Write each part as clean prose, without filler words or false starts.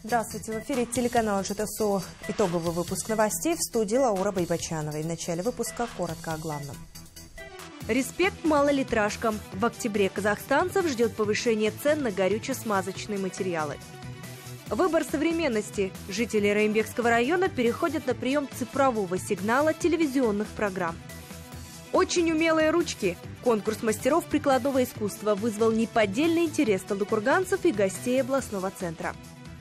Здравствуйте, в эфире телеканала ЖТСУ. Итоговый выпуск новостей, в студии Лаура Байбачановой. В начале выпуска коротко о главном. Респект малолитражкам. В октябре казахстанцев ждет повышение цен на горюче-смазочные материалы. Выбор современности. Жители Раимбекского района переходят на прием цифрового сигнала телевизионных программ. Очень умелые ручки. Конкурс мастеров прикладного искусства вызвал неподдельный интерес талдыкурганцев и гостей областного центра.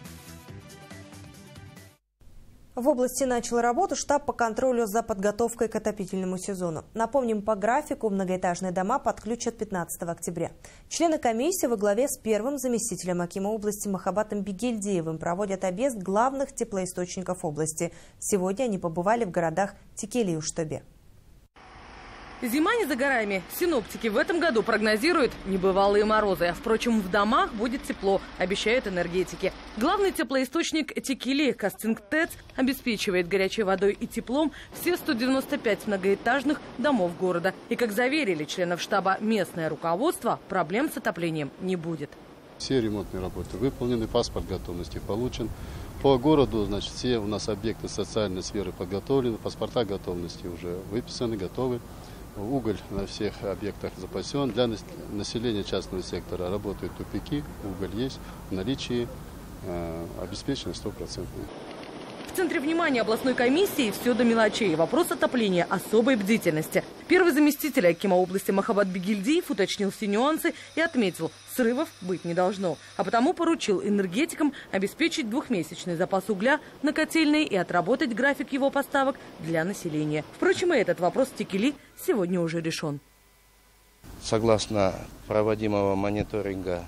В области начал работу штаб по контролю за подготовкой к отопительному сезону. Напомним, по графику многоэтажные дома подключат 15 октября. Члены комиссии во главе с первым заместителем акима области Махабатом Бигельдеевым проводят объезд главных теплоисточников области. Сегодня они побывали в городах Текели и Уштобе. Зима не за горами. Синоптики в этом году прогнозируют небывалые морозы. Впрочем, в домах будет тепло, обещают энергетики. Главный теплоисточник Текели, Кастинг-ТЭЦ, обеспечивает горячей водой и теплом все 195 многоэтажных домов города. И, как заверили членов штаба местное руководство, проблем с отоплением не будет. Все ремонтные работы выполнены, паспорт готовности получен. По городу, значит, все у нас объекты социальной сферы подготовлены, паспорта готовности уже выписаны, готовы. Уголь на всех объектах запасен. Для населения частного сектора работают тупики, уголь есть, в наличии обеспечено 100%. В центре внимания областной комиссии все до мелочей. Вопрос отопления особой бдительности. Первый заместитель акима области Махабат Бигельдеев уточнил все нюансы и отметил, срывов быть не должно. А потому поручил энергетикам обеспечить двухмесячный запас угля на котельной и отработать график его поставок для населения. Впрочем, и этот вопрос в Текели сегодня уже решен. Согласно проводимого мониторинга,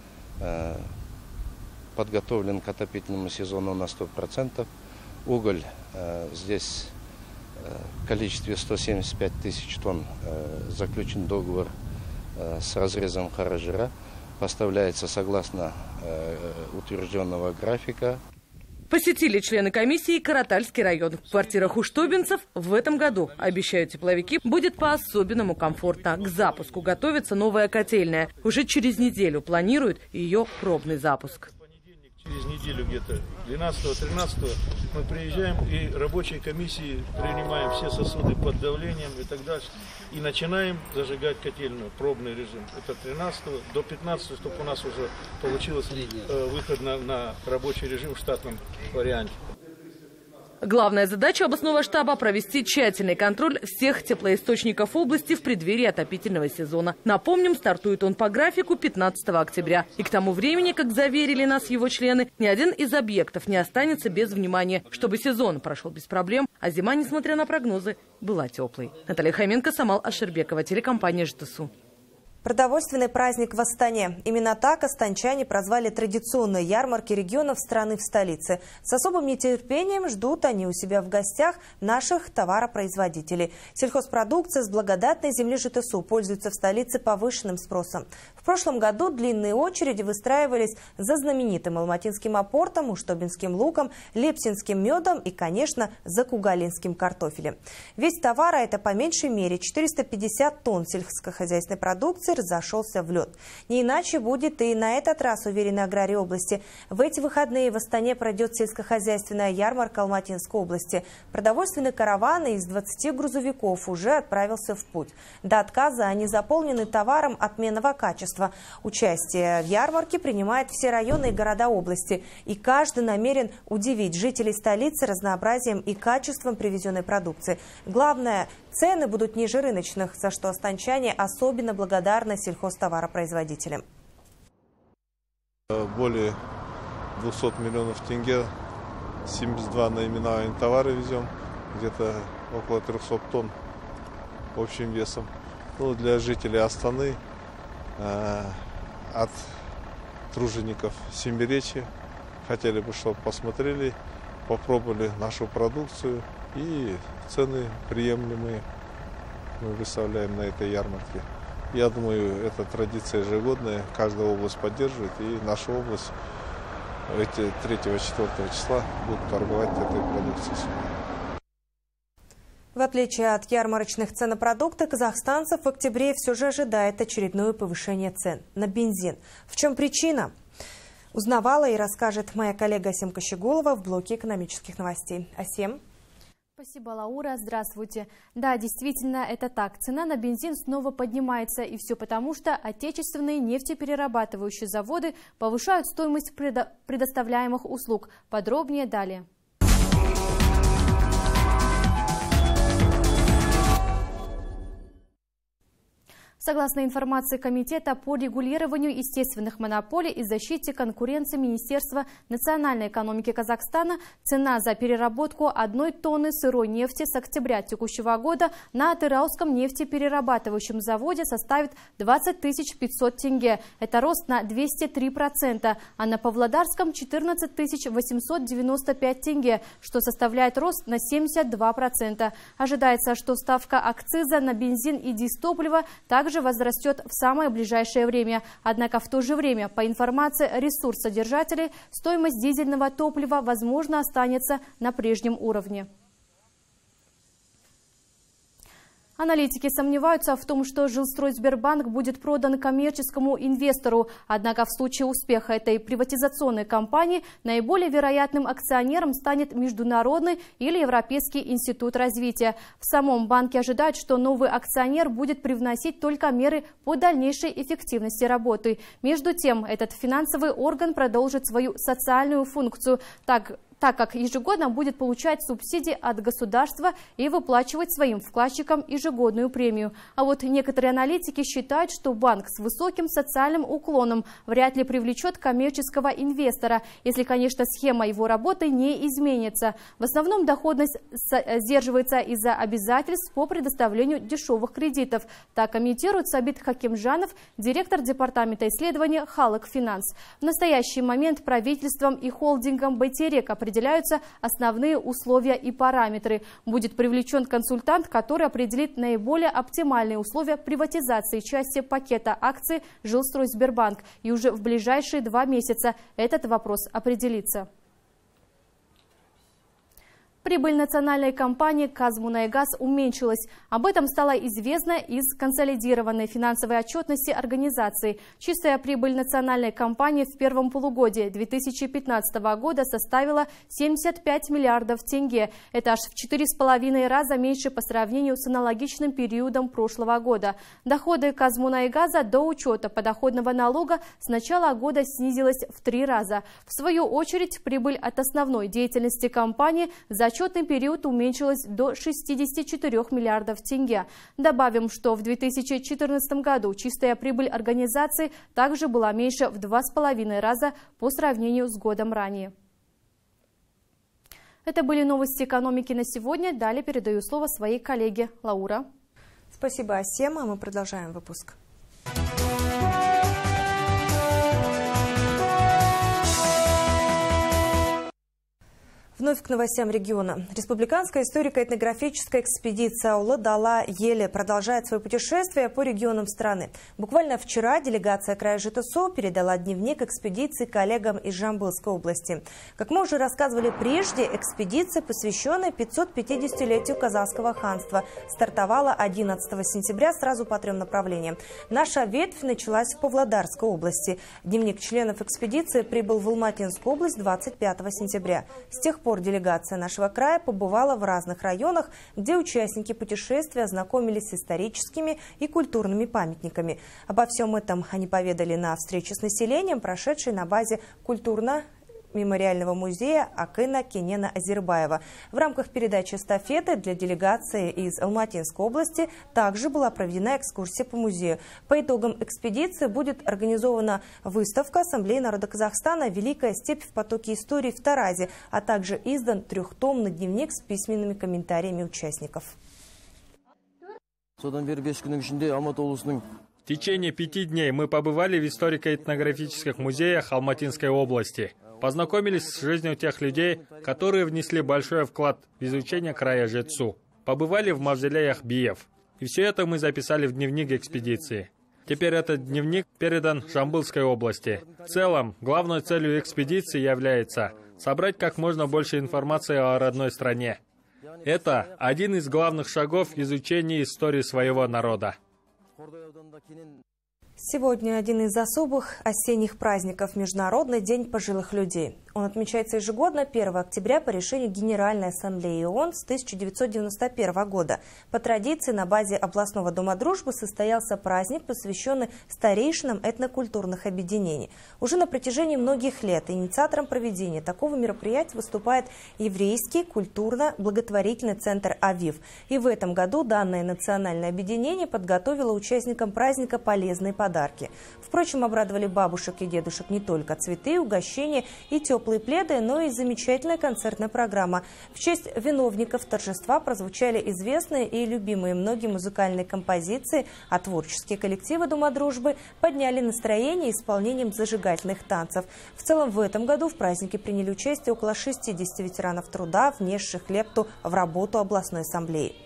подготовлен к отопительному сезону на 100%. Уголь здесь в количестве 175 тысяч тонн заключен договор с разрезом Харажира. Поставляется согласно утвержденного графика. Посетили члены комиссии Каратальский район. В квартирах уштобинцев в этом году, обещают тепловики, будет по-особенному комфортно. К запуску готовится новая котельная. Уже через неделю планируют ее пробный запуск. Через неделю где-то 12-13 мы приезжаем и рабочей комиссии принимаем все сосуды под давлением и так дальше. И начинаем зажигать котельную, пробный режим. Это 13 до 15, чтобы у нас уже получилось выход на рабочий режим в штатном варианте. Главная задача областного штаба – провести тщательный контроль всех теплоисточников области в преддверии отопительного сезона. Напомним, стартует он по графику 15 октября. И к тому времени, как заверили нас его члены, ни один из объектов не останется без внимания, чтобы сезон прошел без проблем, а зима, несмотря на прогнозы, была теплой. Наталья Хоменко, Самал Аширбекова, телекомпания ЖТСУ. Продовольственный праздник в Астане. Именно так астанчане прозвали традиционные ярмарки регионов страны в столице. С особым нетерпением ждут они у себя в гостях наших товаропроизводителей. Сельхозпродукция с благодатной земли ЖТСУ пользуется в столице повышенным спросом. В прошлом году длинные очереди выстраивались за знаменитым алматинским апортом, уштобинским луком, лепсинским медом и, конечно, за кугалинским картофелем. Весь товар, а это по меньшей мере 450 тонн сельскохозяйственной продукции, разошелся в лед. Не иначе будет и на этот раз, уверены аграрии области. В эти выходные в Астане пройдет сельскохозяйственная ярмарка Алматинской области. Продовольственный караван из 20 грузовиков уже отправился в путь. До отказа они заполнены товаром отменного качества. Участие в ярмарке принимают все районы и города области. И каждый намерен удивить жителей столицы разнообразием и качеством привезенной продукции. Главное, цены будут ниже рыночных, за что астанчане особенно благодарны сельхозтоваропроизводителям. Более 200 миллионов тенге, 72 наименования товара везем, где-то около 300 тонн общим весом. Для жителей Астаны, от тружеников Семиречья, хотели бы, чтобы посмотрели, попробовали нашу продукцию, и цены приемлемые мы выставляем на этой ярмарке. Я думаю, это традиция ежегодная, каждая область поддерживает, и наша область 3-4 числа будет торговать этой продукцией. В отличие от ярмарочных цен на продукты, казахстанцев в октябре все же ожидает очередное повышение цен на бензин. В чем причина? Узнавала и расскажет моя коллега Асем Кощегулова в блоке экономических новостей. Асем. Спасибо, Лаура. Здравствуйте. Да, действительно, это так. Цена на бензин снова поднимается. И все потому, что отечественные нефтеперерабатывающие заводы повышают стоимость предоставляемых услуг. Подробнее далее. Согласно информации Комитета по регулированию естественных монополий и защите конкуренции Министерства национальной экономики Казахстана, цена за переработку 1 тонны сырой нефти с октября текущего года на Атырауском нефтеперерабатывающем заводе составит 20 500 тенге. Это рост на 203%, а на Павлодарском 14 895 тенге, что составляет рост на 72%. Ожидается, что ставка акциза на бензин и дизтопливо также возрастет в самое ближайшее время. Однако в то же время, по информации ресурсодержателей, стоимость дизельного топлива, возможно, останется на прежнем уровне. Аналитики сомневаются в том, что Жилстройсбербанк будет продан коммерческому инвестору. Однако в случае успеха этой приватизационной кампании наиболее вероятным акционером станет Международный или Европейский институт развития. В самом банке ожидают, что новый акционер будет привносить только меры по дальнейшей эффективности работы. Между тем, этот финансовый орган продолжит свою социальную функцию, так как ежегодно будет получать субсидии от государства и выплачивать своим вкладчикам ежегодную премию. А вот некоторые аналитики считают, что банк с высоким социальным уклоном вряд ли привлечет коммерческого инвестора, если, конечно, схема его работы не изменится. В основном доходность сдерживается из-за обязательств по предоставлению дешевых кредитов. Так комментирует Сабит Хакимжанов, директор департамента исследования «Халык Финанс». В настоящий момент правительством и холдингом «Байтерек» определяются основные условия и параметры. Будет привлечен консультант, который определит наиболее оптимальные условия приватизации части пакета акций Жилстройсбербанк. И уже в ближайшие 2 месяца этот вопрос определится. Прибыль национальной компании «Казмунайгаз» уменьшилась. Об этом стало известно из консолидированной финансовой отчетности организации. Чистая прибыль национальной компании в первом полугодии 2015 года составила 75 миллиардов тенге. Это аж в 4,5 раза меньше по сравнению с аналогичным периодом прошлого года. Доходы «Казмунайгаза» до учета подоходного налога с начала года снизилась в 3 раза. В свою очередь, прибыль от основной деятельности компании за отчетный период уменьшилась до 64 миллиардов тенге. Добавим, что в 2014 году чистая прибыль организации также была меньше в 2,5 раза по сравнению с годом ранее. Это были новости экономики на сегодня. Далее передаю слово своей коллеге Лаура. Спасибо, Асема. Мы продолжаем выпуск. Вновь к новостям региона. Республиканская историко-этнографическая экспедиция Аулы Дала Еле продолжает свое путешествие по регионам страны. Буквально вчера делегация края Житесу передала дневник экспедиции коллегам из Жамбылской области. Как мы уже рассказывали прежде, экспедиция, посвященная 550-летию Казахского ханства, стартовала 11 сентября сразу по 3 направлениям. Наша ветвь началась в Павлодарской области. Дневник членов экспедиции прибыл в Алматинскую область 25 сентября. С тех пор делегация нашего края побывала в разных районах, где участники путешествия ознакомились с историческими и культурными памятниками. Обо всем этом они поведали на встрече с населением, прошедшей на базе культурно-мемориального музея Акына Кенена Азербаева. В рамках передачи эстафеты для делегации из Алматинской области также была проведена экскурсия по музею. По итогам экспедиции будет организована выставка Ассамблеи народа Казахстана «Великая степь в потоке истории» в Таразе, а также издан 3-томный дневник с письменными комментариями участников. В течение 5 дней мы побывали в историко-этнографических музеях Алматинской области. Познакомились с жизнью тех людей, которые внесли большой вклад в изучение края Жетсу. Побывали в мавзолеях биев. И все это мы записали в дневник экспедиции. Теперь этот дневник передан Жамбылской области. В целом, главной целью экспедиции является собрать как можно больше информации о родной стране. Это один из главных шагов изучения истории своего народа. Сегодня один из особых осенних праздников – Международный день пожилых людей. Он отмечается ежегодно 1 октября по решению Генеральной Ассамблеи ООН с 1991 года. По традиции на базе областного дома дружбы состоялся праздник, посвященный старейшинам этнокультурных объединений. Уже на протяжении многих лет инициатором проведения такого мероприятия выступает еврейский культурно-благотворительный центр «Авив». И в этом году данное национальное объединение подготовило участникам праздника полезные подарки. Впрочем, обрадовали бабушек и дедушек не только цветы, угощения и теплые пледы, но и замечательная концертная программа. В честь виновников торжества прозвучали известные и любимые многие музыкальные композиции, а творческие коллективы Дома дружбы подняли настроение исполнением зажигательных танцев. В целом в этом году в празднике приняли участие около 60 ветеранов труда, внесших лепту в работу областной ассамблеи.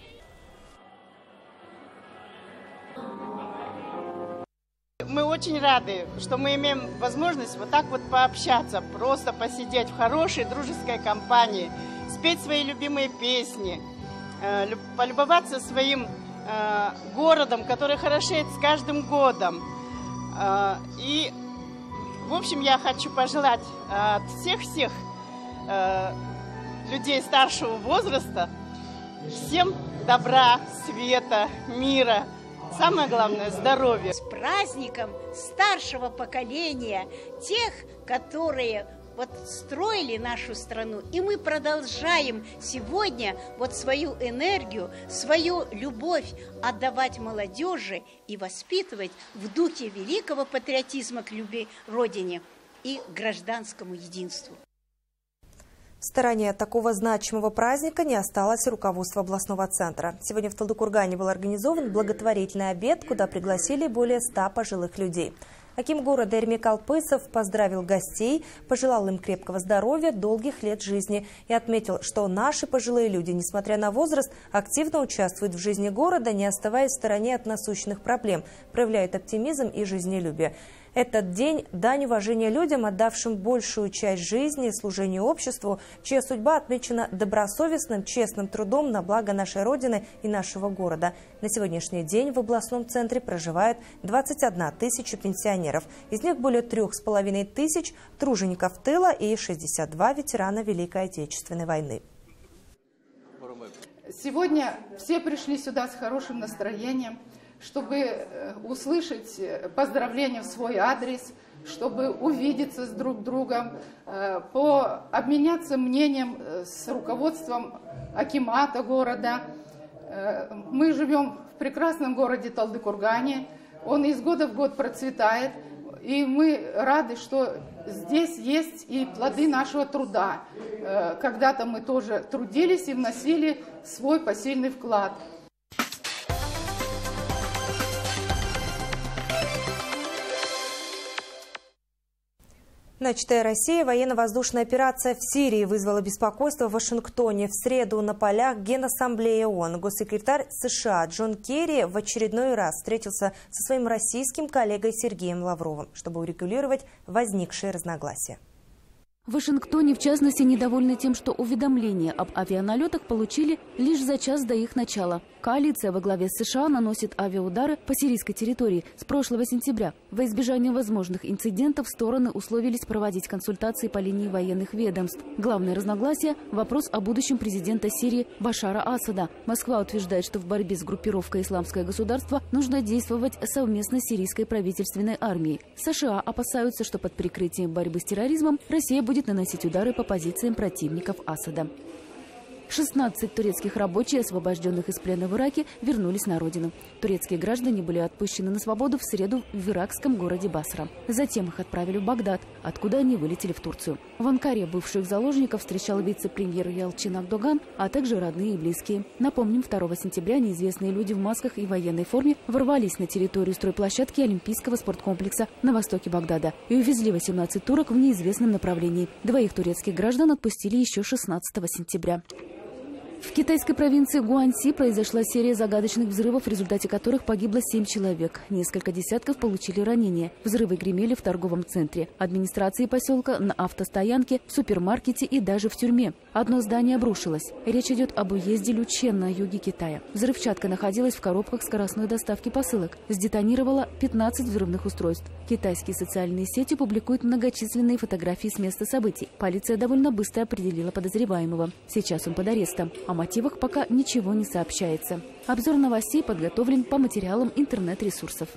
Мы очень рады, что мы имеем возможность вот так вот пообщаться, просто посидеть в хорошей дружеской компании, спеть свои любимые песни, полюбоваться своим городом, который хорошеет с каждым годом. И, в общем, я хочу пожелать от всех людей старшего возраста всем добра, света, мира. Самое главное – здоровье. С праздником старшего поколения, тех, которые строили нашу страну. И мы продолжаем сегодня свою энергию, свою любовь отдавать молодежи и воспитывать в духе великого патриотизма к любви Родине и гражданскому единству. В стороне от такого значимого праздника не осталось руководство областного центра. Сегодня в Талдыкургане был организован благотворительный обед, куда пригласили более 100 пожилых людей. Аким города Эрмек Алпысов поздравил гостей, пожелал им крепкого здоровья, долгих лет жизни и отметил, что наши пожилые люди, несмотря на возраст, активно участвуют в жизни города, не оставаясь в стороне от насущных проблем, проявляют оптимизм и жизнелюбие. Этот день – дань уважения людям, отдавшим большую часть жизни служению обществу, чья судьба отмечена добросовестным, честным трудом на благо нашей Родины и нашего города. На сегодняшний день в областном центре проживает 21 тысяча пенсионеров. Из них более 3,5 тысяч тружеников тыла и 62 ветерана Великой Отечественной войны. Сегодня все пришли сюда с хорошим настроением, чтобы услышать поздравления в свой адрес, чтобы увидеться с друг другом, обменяться мнением с руководством акимата города. Мы живем в прекрасном городе Талдыкургане, он из года в год процветает, и мы рады, что здесь есть и плоды нашего труда. Когда-то мы тоже трудились и вносили свой посильный вклад. Начатая Россией военно-воздушная операция в Сирии вызвала беспокойство в Вашингтоне. В среду на полях Генассамблеи ООН госсекретарь США Джон Керри в очередной раз встретился со своим российским коллегой Сергеем Лавровым, чтобы урегулировать возникшие разногласия. В Вашингтоне, в частности, недовольны тем, что уведомления об авианалетах получили лишь за час до их начала. Коалиция во главе с США наносит авиаудары по сирийской территории с прошлого сентября. Во избежание возможных инцидентов стороны условились проводить консультации по линии военных ведомств. Главное разногласие – вопрос о будущем президента Сирии Башара Асада. Москва утверждает, что в борьбе с группировкой «Исламское государство» нужно действовать совместно с сирийской правительственной армией. США опасаются, что под прикрытием борьбы с терроризмом Россия будет наносить удары по позициям противников Асада. 16 турецких рабочих, освобожденных из плена в Ираке, вернулись на родину. Турецкие граждане были отпущены на свободу в среду в иракском городе Басра. Затем их отправили в Багдад, откуда они вылетели в Турцию. В Анкаре бывших заложников встречал вице-премьер Ялчин Агдоган, а также родные и близкие. Напомним, 2 сентября неизвестные люди в масках и военной форме ворвались на территорию стройплощадки Олимпийского спорткомплекса на востоке Багдада и увезли 18 турок в неизвестном направлении. 2 турецких граждан отпустили еще 16 сентября. В китайской провинции Гуанси произошла серия загадочных взрывов, в результате которых погибло 7 человек. Несколько десятков получили ранения. Взрывы гремели в торговом центре, администрации поселка, на автостоянке, в супермаркете и даже в тюрьме. Одно здание обрушилось. Речь идет об уезде Лючен на юге Китая. Взрывчатка находилась в коробках скоростной доставки посылок. Сдетонировало 15 взрывных устройств. Китайские социальные сети публикуют многочисленные фотографии с места событий. Полиция довольно быстро определила подозреваемого. Сейчас он под арестом. О мотивах пока ничего не сообщается. Обзор новостей подготовлен по материалам интернет-ресурсов.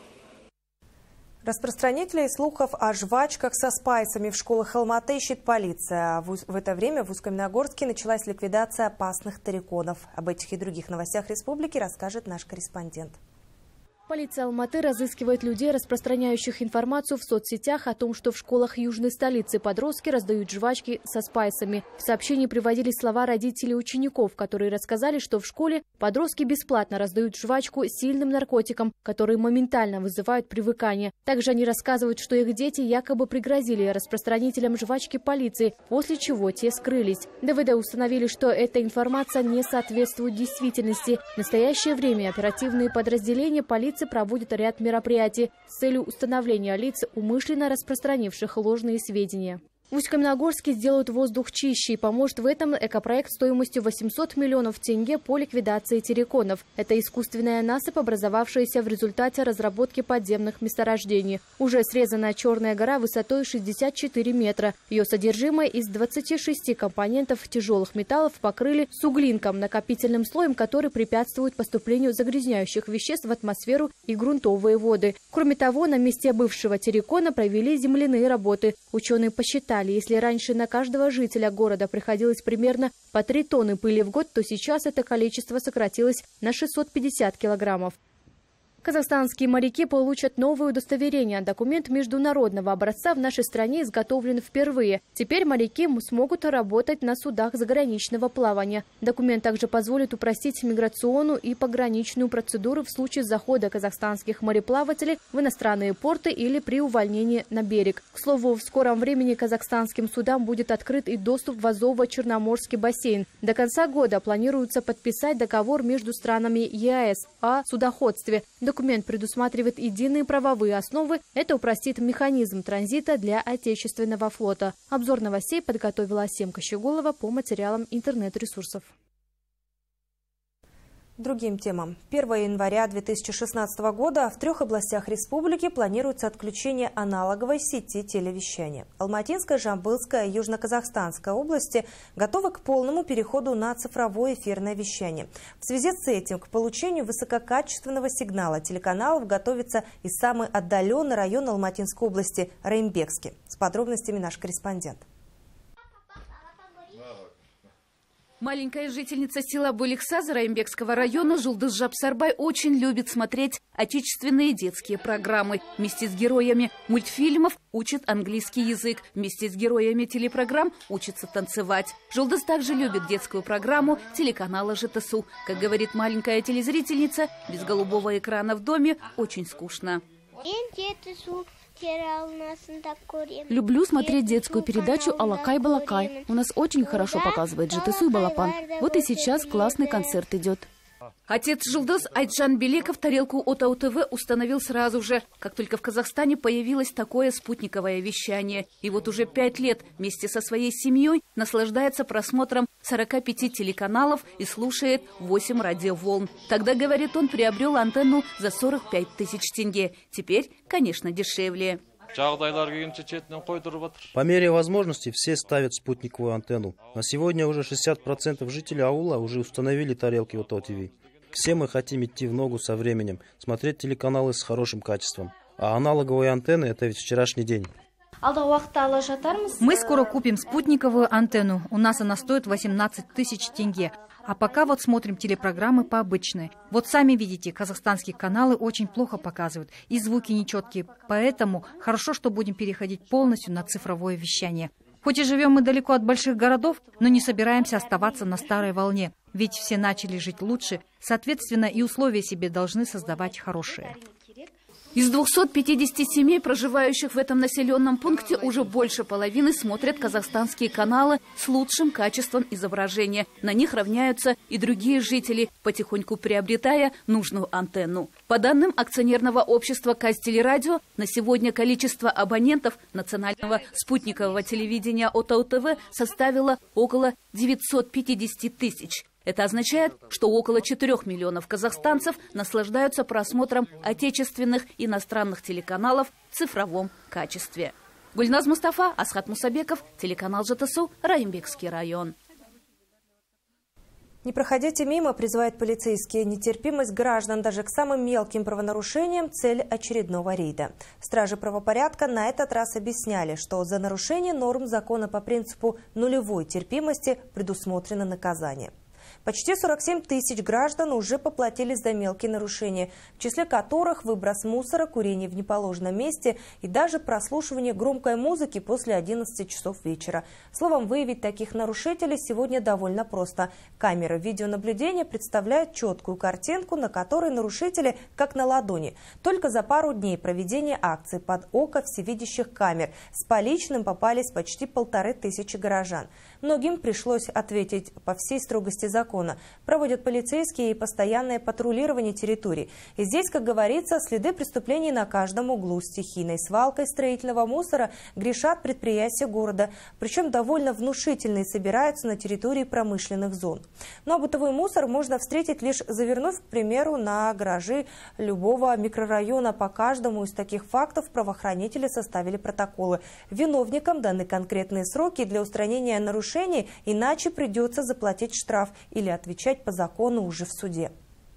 Распространителей слухов о жвачках со спайсами в школах Алматы ищет полиция. В это время в Усть-Каменогорске началась ликвидация опасных тариконов. Об этих и других новостях республики расскажет наш корреспондент. Полиция Алматы разыскивает людей, распространяющих информацию в соцсетях о том, что в школах южной столицы подростки раздают жвачки со спайсами. В сообщении приводились слова родителей учеников, которые рассказали, что в школе подростки бесплатно раздают жвачку с сильным наркотиком, которые моментально вызывают привыкание. Также они рассказывают, что их дети якобы пригрозили распространителям жвачки полиции, после чего те скрылись. ДВД установили, что эта информация не соответствует действительности. В настоящее время оперативные подразделения полиции проводят ряд мероприятий с целью установления лиц, умышленно распространивших ложные сведения. В Усть-Каменогорске сделают воздух чище, и поможет в этом экопроект стоимостью 800 миллионов тенге по ликвидации терриконов. Это искусственная насыпь, образовавшаяся в результате разработки подземных месторождений. Уже срезанная Черная гора высотой 64 метра. Ее содержимое из 26 компонентов тяжелых металлов покрыли суглинком, накопительным слоем, который препятствует поступлению загрязняющих веществ в атмосферу и грунтовые воды. Кроме того, на месте бывшего террикона провели земляные работы. Ученые посчитали, если раньше на каждого жителя города приходилось примерно по 3 тонны пыли в год, то сейчас это количество сократилось на 650 килограммов. Казахстанские моряки получат новое удостоверение. Документ международного образца в нашей стране изготовлен впервые. Теперь моряки смогут работать на судах заграничного плавания. Документ также позволит упростить миграционную и пограничную процедуру в случае захода казахстанских мореплавателей в иностранные порты или при увольнении на берег. К слову, в скором времени казахстанским судам будет открыт и доступ в Азово-Черноморский бассейн. До конца года планируется подписать договор между странами ЕАЭС о судоходстве. Документ предусматривает единые правовые основы. Это упростит механизм транзита для отечественного флота. Обзор новостей подготовила Семка Щеголова по материалам интернет-ресурсов. Другим темам. 1 января 2016 года в 3 областях республики планируется отключение аналоговой сети телевещания. Алматинская, Жамбылская и Южно-Казахстанская области готовы к полному переходу на цифровое эфирное вещание. В связи с этим к получению высококачественного сигнала телеканалов готовится и самый отдаленный район Алматинской области – Райымбекский. С подробностями наш корреспондент. Маленькая жительница села Буликса Райымбекского района Жулдыз Жапсарбай очень любит смотреть отечественные детские программы. Вместе с героями мультфильмов учит английский язык. Вместе с героями телепрограмм учится танцевать. Жулдыз также любит детскую программу телеканала ЖТСУ. Как говорит маленькая телезрительница, без голубого экрана в доме очень скучно. Люблю смотреть детскую передачу «Алакай-балакай». У нас очень хорошо показывает ЖТСУ и Балапан. Вот и сейчас классный концерт идет. Отец Жулдыз Айтжан Белеков тарелку от АУ-ТВ установил сразу же, как только в Казахстане появилось такое спутниковое вещание. И вот уже 5 лет вместе со своей семьей наслаждается просмотром 45 телеканалов и слушает 8 радиоволн. Тогда, говорит он, приобрел антенну за 45 тысяч тенге. Теперь, конечно, дешевле. По мере возможности все ставят спутниковую антенну. На сегодня уже 60% жителей аула уже установили тарелки от АУ-ТВ. Все мы хотим идти в ногу со временем, смотреть телеканалы с хорошим качеством. А аналоговые антенны – это ведь вчерашний день. Мы скоро купим спутниковую антенну. У нас она стоит 18 тысяч тенге. А пока вот смотрим телепрограммы по обычной. Вот сами видите, казахстанские каналы очень плохо показывают. И звуки нечеткие. Поэтому хорошо, что будем переходить полностью на цифровое вещание. Хоть и живем мы далеко от больших городов, но не собираемся оставаться на старой волне. Ведь все начали жить лучше. Соответственно, и условия себе должны создавать хорошие. Из 250 семей, проживающих в этом населенном пункте, уже больше половины смотрят казахстанские каналы с лучшим качеством изображения. На них равняются и другие жители, потихоньку приобретая нужную антенну. По данным акционерного общества «Казтелерадио», на сегодня количество абонентов национального спутникового телевидения ОТАУ ТВ составило около 950 тысяч. Это означает, что около 4 миллионов казахстанцев наслаждаются просмотром отечественных и иностранных телеканалов в цифровом качестве. Гульназ Мустафа, Асхат Мусабеков, телеканал ЖТСУ, Раимбекский район. Не проходите мимо, призывают полицейские. Нетерпимость граждан даже к самым мелким правонарушениям – цель очередного рейда. Стражи правопорядка на этот раз объясняли, что за нарушение норм закона по принципу нулевой терпимости предусмотрено наказание. Почти 47 тысяч граждан уже поплатились за мелкие нарушения, в числе которых выброс мусора, курение в неположенном месте и даже прослушивание громкой музыки после 11 часов вечера. Словом, выявить таких нарушителей сегодня довольно просто. Камеры видеонаблюдения представляют четкую картинку, на которой нарушители как на ладони. Только за пару дней проведения акции под око всевидящих камер с поличным попались почти 1500 горожан. Многим пришлось ответить по всей строгости закона. Проводят полицейские и постоянное патрулирование территорий. И здесь, как говорится, следы преступлений на каждом углу. Стихийной свалкой строительного мусора грешат предприятия города. Причем довольно внушительные собираются на территории промышленных зон. Но бытовой мусор можно встретить, лишь завернув, к примеру, на гаражи любого микрорайона. По каждому из таких фактов правоохранители составили протоколы. Виновникам даны конкретные сроки для устранения нарушений, иначе придется заплатить штраф или отвечать по закону уже в суде.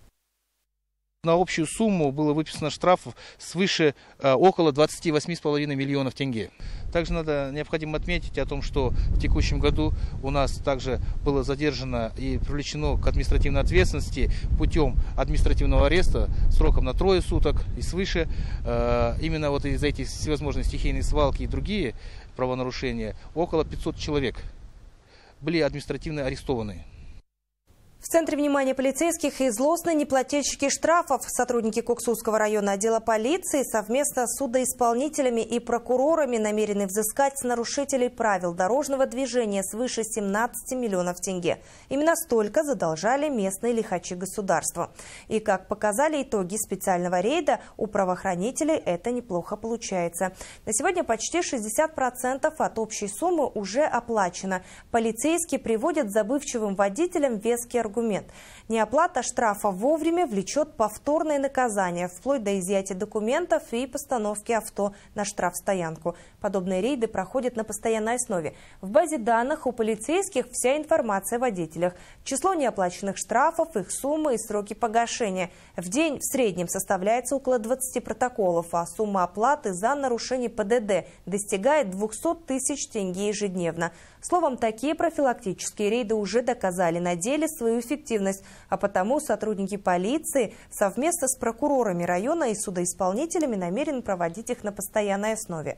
На общую сумму было выписано штрафов свыше около 28,5 миллионов тенге. Также необходимо отметить о том, что в текущем году у нас также было задержано и привлечено к административной ответственности путем административного ареста сроком на 3 суток и свыше. Именно вот из-за этих всевозможных стихийной свалки и другие правонарушения около 500 человек были административно арестованы. В центре внимания полицейских и злостные неплательщики штрафов. Сотрудники Коксусского района отдела полиции совместно с судоисполнителями и прокурорами намерены взыскать с нарушителей правил дорожного движения свыше 17 миллионов тенге. Именно столько задолжали местные лихачи государства. И, как показали итоги специального рейда, у правоохранителей это неплохо получается. На сегодня почти 60% от общей суммы уже оплачено. Полицейские приводят забывчивым водителям веские аргументы. Неоплата штрафа вовремя влечет повторное наказание, вплоть до изъятия документов и постановки авто на штрафстоянку. Подобные рейды проходят на постоянной основе. В базе данных у полицейских вся информация о водителях. Число неоплаченных штрафов, их суммы и сроки погашения. В день в среднем составляется около 20 протоколов, а сумма оплаты за нарушение ПДД достигает 200 тысяч тенге ежедневно. Словом, такие профилактические рейды уже доказали на деле свою эффективность, а потому сотрудники полиции совместно с прокурорами района и судоисполнителями намерены проводить их на постоянной основе.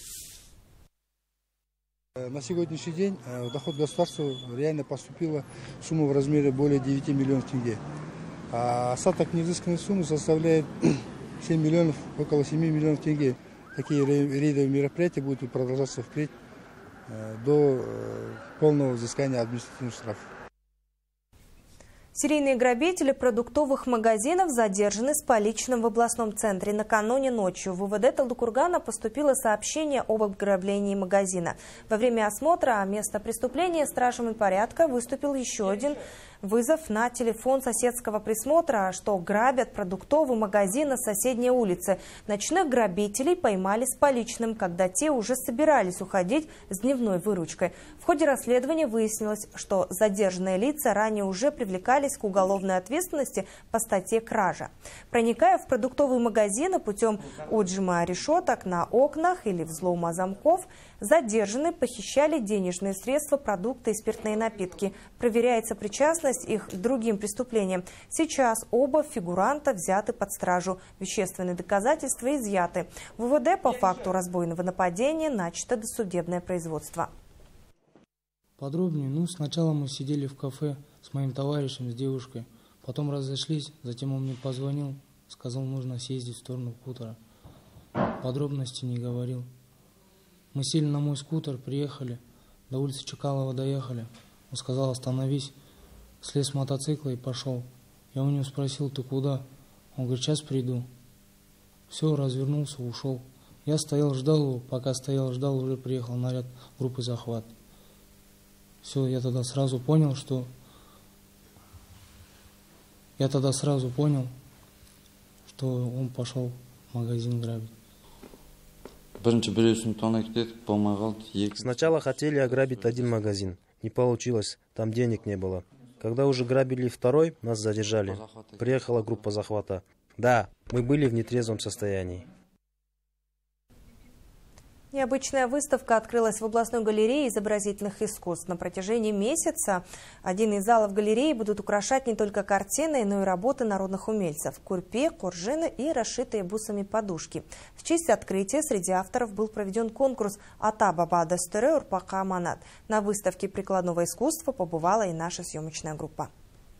На сегодняшний день в доход государства реально поступила сумма в размере более 9 миллионов тенге. А остаток неизысканной суммы составляет 7 миллионов, около 7 миллионов тенге. Такие рейдовые мероприятия будут продолжаться впредь до полного взыскания административных штрафов. Серийные грабители продуктовых магазинов задержаны с поличным в областном центре. Накануне ночью в УВД Талдыкургана поступило сообщение об ограблении магазина. Во время осмотра места преступления стражами порядка выступил еще один вызов на телефон соседского присмотра, что грабят продуктовый магазин на соседней улице. Ночных грабителей поймали с поличным, когда те уже собирались уходить с дневной выручкой. В ходе расследования выяснилось, что задержанные лица ранее уже привлекались к уголовной ответственности по статье «Кража». Проникая в продуктовые магазины путем отжима решеток на окнах или взлома замков, задержанные похищали денежные средства, продукты и спиртные напитки. Проверяется причастность их к другим преступлениям. Сейчас оба фигуранта взяты под стражу. Вещественные доказательства изъяты. В УВД по факту разбойного нападения начато досудебное производство. Подробнее. Сначала мы сидели в кафе с моим товарищем, с девушкой. Потом разошлись, затем он мне позвонил, Сказал, нужно съездить в сторону хутора. Подробности не говорил. Мы сели на мой скутер, приехали, до улицы Чекалова доехали. Он сказал, остановись, слез с мотоцикла и пошел. Я у него спросил, ты куда? Он говорит, сейчас приду. Все, развернулся, ушел. Я стоял, ждал его, пока стоял, ждал, уже приехал наряд группы «Захват». Все, я тогда сразу понял, что он пошел в магазин грабить. Сначала хотели ограбить один магазин. Не получилось, там денег не было. Когда уже грабили второй, нас задержали. Приехала группа захвата. Да, мы были в нетрезвом состоянии. Необычная выставка открылась в областной галерее изобразительных искусств. На протяжении месяца один из залов галереи будут украшать не только картины, но и работы народных умельцев – курпе, коржины и расшитые бусами подушки. В честь открытия среди авторов был проведен конкурс «Ата баба дастыры урпака аманат». На выставке прикладного искусства побывала и наша съемочная группа.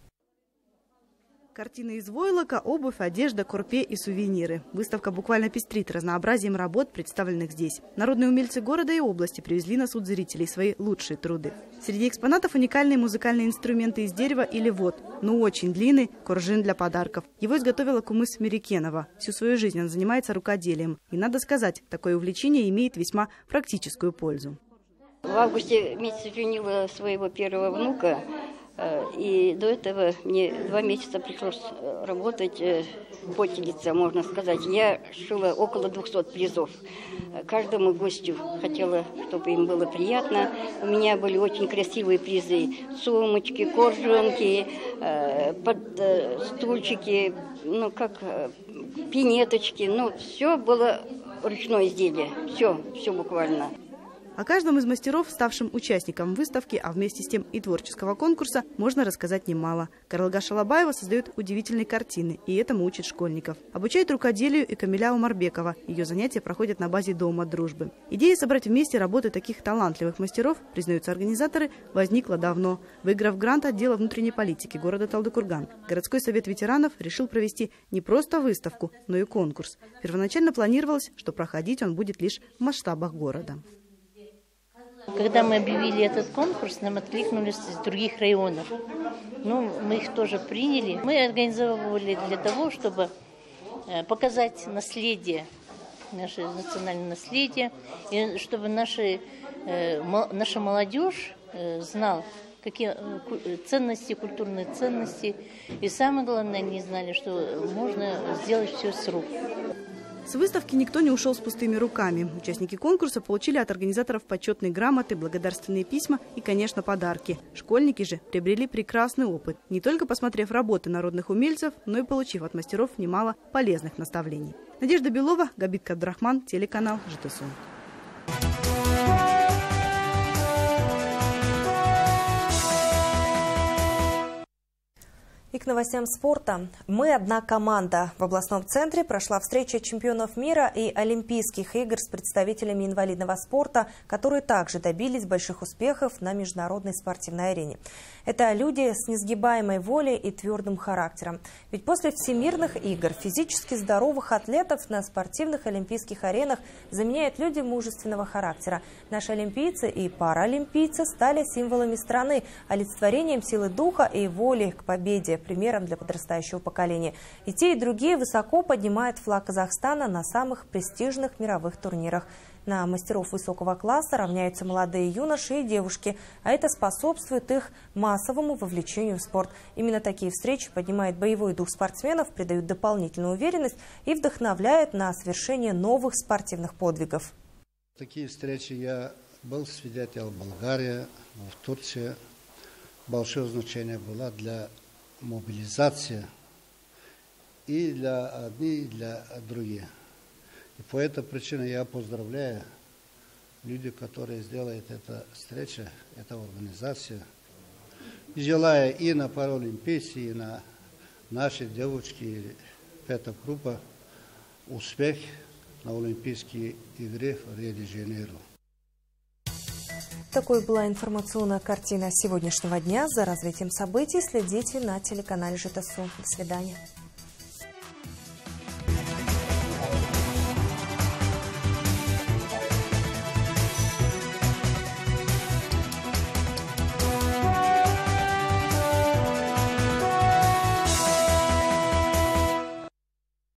Картины из войлока, обувь, одежда, курпе и сувениры. Выставка буквально пестрит разнообразием работ, представленных здесь. Народные умельцы города и области привезли на суд зрителей свои лучшие труды. Среди экспонатов уникальные музыкальные инструменты из дерева или вод, но очень длинный коржин для подарков. Его изготовила кумыс Мерикенова. Всю свою жизнь он занимается рукоделием. И надо сказать, такое увлечение имеет весьма практическую пользу. В августе месяце женила своего первого внука. И до этого мне 2 месяца пришлось работать потелица, можно сказать. Я шила около 200 призов. Каждому гостю хотела, чтобы им было приятно. У меня были очень красивые призы. Сумочки, коржонки, стульчики, пинеточки. Все было ручное изделие. Все буквально. О каждом из мастеров, ставшим участником выставки, а вместе с тем и творческого конкурса, можно рассказать немало. Карлыга Шалабаева создает удивительные картины, и этому учит школьников. Обучает рукоделию и Камиля Умарбекова. Ее занятия проходят на базе Дома дружбы. Идея собрать вместе работы таких талантливых мастеров, признаются организаторы, возникла давно. Выиграв грант отдела внутренней политики города Талдыкурган, городской совет ветеранов решил провести не просто выставку, но и конкурс. Первоначально планировалось, что проходить он будет лишь в масштабах города. Когда мы объявили этот конкурс, нам откликнулись из других районов. Мы их тоже приняли. Мы организовывали для того, чтобы показать наследие, наше национальное наследие, и чтобы наша молодежь знала, какие ценности, культурные ценности. И самое главное, они знали, что можно сделать все с рук. С выставки никто не ушел с пустыми руками. Участники конкурса получили от организаторов почетные грамоты, благодарственные письма и, конечно, подарки. Школьники же приобрели прекрасный опыт, не только посмотрев работы народных умельцев, но и получив от мастеров немало полезных наставлений. Надежда Белова, Габит Кабдрахман, телеканал ЖТСУ. И к новостям спорта. Мы одна команда. В областном центре прошла встреча чемпионов мира и Олимпийских игр с представителями инвалидного спорта, которые также добились больших успехов на международной спортивной арене. Это люди с несгибаемой волей и твердым характером. Ведь после всемирных игр физически здоровых атлетов на спортивных олимпийских аренах заменяют люди мужественного характера. Наши олимпийцы и паралимпийцы стали символами страны, олицетворением силы духа и воли к победе, примером для подрастающего поколения. И те, и другие высоко поднимают флаг Казахстана на самых престижных мировых турнирах. На мастеров высокого класса равняются молодые юноши и девушки, а это способствует их массовому вовлечению в спорт. Именно такие встречи поднимают боевой дух спортсменов, придают дополнительную уверенность и вдохновляют на совершение новых спортивных подвигов. Такие встречи я был свидетелем в Болгарии, в Турции. Большое значение было для мобилизации и для одних, и для других. И по этой причине я поздравляю людей, которые сделают эту встречу, эту организацию. И желаю и на паралимпийцы, и на наши девочки, эта группа, успех на Олимпийские игры в Рио-де-Жанейро. Такой была информационная картина сегодняшнего дня. За развитием событий следите на телеканале ЖТСУ. До свидания.